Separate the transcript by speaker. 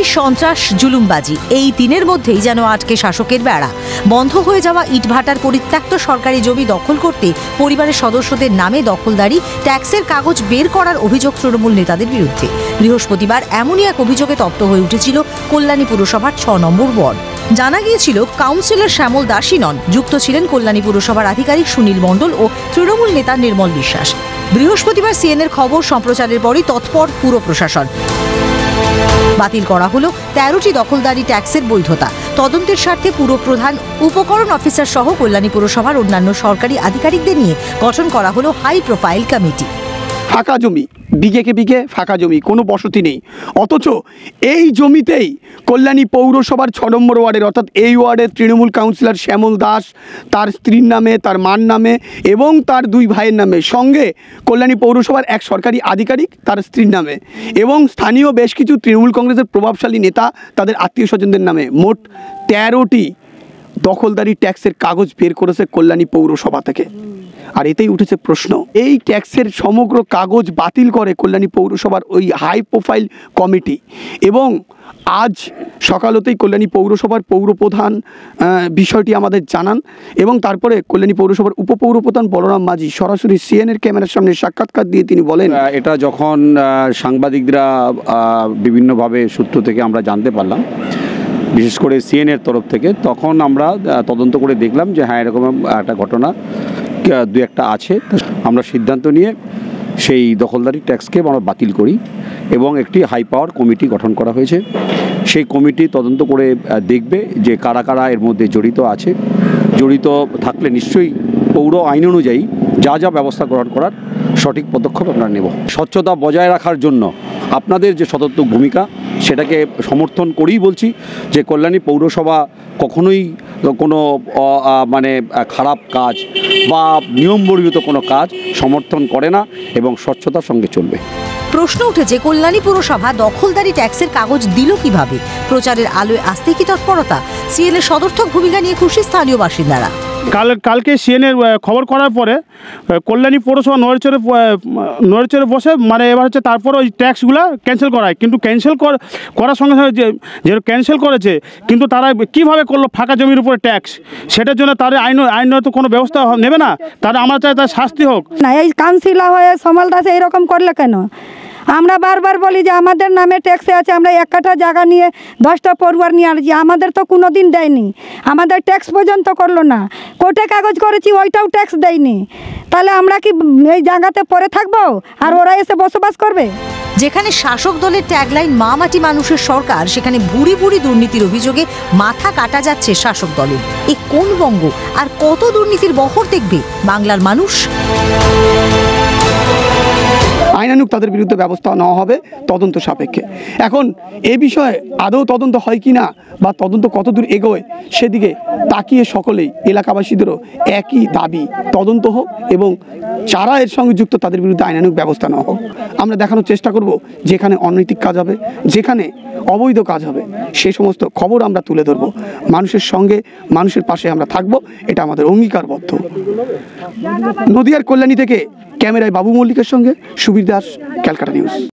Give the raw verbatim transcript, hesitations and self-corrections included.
Speaker 1: সন্ত্রাস, জুলুমবাজি এই তিনের মধ্যেই যেন আটকে শাসকের বেড়া। বন্ধ হয়ে যাওয়া ইটভাটার পরিত্যক্ত সরকারি জমি দখল করতে পরিবারের সদস্যদের নামে দখলদারি, ট্যাক্সের কাগজ বের করার অভিযোগ তৃণমূল নেতাদের বিরুদ্ধে। বৃহস্পতিবার এমনই এক অভিযোগে তপ্ত হয়ে উঠেছিল কল্যাণী পুরসভার ছ নম্বর ওয়ার্ড। জানা গিয়েছিল কাউন্সিলর শ্যামল দাসই নন, যুক্ত ছিলেন কল্যাণী পুরসভার আধিকারিক সুনীল মণ্ডল ও তৃণমূল নেতা নির্মল বিশ্বাস। বৃহস্পতিবার সিএনএর খবর সম্প্রচারের পরই তৎপর পুর প্রশাসন। বাতিল করা হলো তেরোটি দখলদারি ট্যাক্সের বৈধতা। তদন্তের স্বার্থে পুরপ্রধান, উপকরণ অফিসার সহ কল্যাণী পুরসভার অন্যান্য সরকারি আধিকারিকদের নিয়ে গঠন করা হলো হাই প্রোফাইল কমিটি।
Speaker 2: ফাঁকা জমি, বিঘেকে বিঘে ফাঁকা জমি, কোনো বসতি নেই, অথচ এই জমিতেই কল্যাণী পৌরসভার ছ নম্বর ওয়ার্ডের অর্থাৎ এই ওয়ার্ডের তৃণমূল কাউন্সিলর শ্যামল দাস তার স্ত্রীর নামে, তার মার নামে এবং তার দুই ভাইয়ের নামে, সঙ্গে কল্যাণী পৌরসভার এক সরকারি আধিকারিক তার স্ত্রীর নামে এবং স্থানীয় বেশ কিছু তৃণমূল কংগ্রেসের প্রভাবশালী নেতা তাদের আত্মীয় স্বজনদের নামে মোট তেরোটি দখলদারি ট্যাক্সের কাগজ বের করেছে কল্যাণী পৌরসভা থেকে। আর এতেই উঠেছে প্রশ্ন, এই ট্যাক্সের সমগ্র কাগজ বাতিল করে কল্যাণী পৌরসভার ওই হাই প্রোফাইল কমিটি। এবং আজ সকাল হতেই কল্যাণী পৌরসভার পৌরপ্রধান বিষয়টি আমাদের জানান এবং তারপরে কল্যাণী পৌরসভার উপপৌরপ্রধান বলরাম মাঝি সরাসরি সিএনএর ক্যামেরার সামনে সাক্ষাৎকার দিয়ে তিনি বলেন,
Speaker 3: এটা যখন সাংবাদিকরা বিভিন্নভাবে সূত্র থেকে আমরা জানতে পারলাম, বিশেষ করে সিএনএর তরফ থেকে, তখন আমরা তদন্ত করে দেখলাম যে হ্যাঁ এরকম একটা ঘটনা দু একটা আছে। আমরা সিদ্ধান্ত নিয়ে সেই দখলদারি ট্যাক্সকে আমরা বাতিল করি এবং একটি হাই পাওয়ার কমিটি গঠন করা হয়েছে। সেই কমিটি তদন্ত করে দেখবে যে কারা কারা এর মধ্যে জড়িত আছে। জড়িত থাকলে নিশ্চয়ই পৌর আইন অনুযায়ী যা যা ব্যবস্থা গ্রহণ করার সঠিক পদক্ষেপ আমরা নেব। স্বচ্ছতা বজায় রাখার জন্য আপনাদের যে সদর্থক ভূমিকা, সেটাকে সমর্থন করেই বলছি যে কল্যাণী পৌরসভা কখনোই কোনো মানে খারাপ কাজ বা নিয়মবর্হিত কোনো কাজ সমর্থন করে না এবং স্বচ্ছতার সঙ্গে চলবে।
Speaker 1: প্রশ্ন উঠেছে, কল্যাণী পুরসভা দখলদারি ট্যাক্সের কাগজ দিল কিভাবে? প্রচারের আলোয় আসতে কি তৎপরতা? সিএনএর সদর্থক ভূমিকা নিয়ে খুশি স্থানীয় বাসিন্দারা।
Speaker 4: কাল কালকে সিএনএর খবর করার পরে কল্যাণী পৌরসভা নড়েচড়ে নড়েচড়ে বসে মানে এবার হচ্ছে তারপর ওই ট্যাক্সগুলো ক্যান্সেল করায়। কিন্তু ক্যান্সেল করার সঙ্গে সঙ্গে যে যে ক্যান্সেল করেছে, কিন্তু তারা কীভাবে করলো ফাঁকা জমির উপরে ট্যাক্স, সেটার জন্য তাদের আইন আইনত কোনো ব্যবস্থা নেবে না। তারা আমরা চাই তার শাস্তি হোক।
Speaker 5: না, এই কাউন্সিলর হয়ে সমল দাস এইরকম করলে কেন? আমরা বারবার বলি যে আমাদের নামে ট্যাক্সে আছে, আমরা এক কাঠা জায়গা নিয়ে দশটা পরিবার নিয়ে আসছি, আমাদের তো কোনো দিন দেয়নি, আমাদের ট্যাক্স পর্যন্ত করলো না। কোর্টে কাগজ করেছি, ওইটাও ট্যাক্স দেয়নি। তাহলে আমরা কি এই জায়গাতে পরে থাকবো আর ওরা এসে বসবাস করবে?
Speaker 1: যেখানে শাসক দলের ট্যাগলাইন মা মাটি মানুষের সরকার, সেখানে ভুরি ভুরি দুর্নীতির অভিযোগে মাথা কাটা যাচ্ছে শাসক দলের। এ কোন বঙ্গ? আর কত দুর্নীতির বহর দেখবে বাংলার মানুষ?
Speaker 2: আইনানুগ তাদের বিরুদ্ধে ব্যবস্থা নেওয়া হবে তদন্ত সাপেক্ষে। এখন এ বিষয়ে আদৌ তদন্ত হয় কি না বা তদন্ত কতদূর এগোয়, সেদিকে তাকিয়ে সকলেই এলাকাবাসীদেরও একই দাবি, তদন্ত হোক এবং যারা এর সঙ্গে যুক্ত তাদের বিরুদ্ধে আইনানুগ ব্যবস্থা নেওয়া হোক। আমরা দেখানোর চেষ্টা করব যেখানে অনৈতিক কাজ হবে, যেখানে অবৈধ কাজ হবে, সে সমস্ত খবর আমরা তুলে ধরব। মানুষের সঙ্গে, মানুষের পাশে আমরা থাকব, এটা আমাদের অঙ্গীকারবদ্ধ। নদিয়ার কল্যাণী থেকে ক্যামেরায় বাবু মল্লিকের সঙ্গে সুবীর দাস, ক্যালকাটা নিউজ।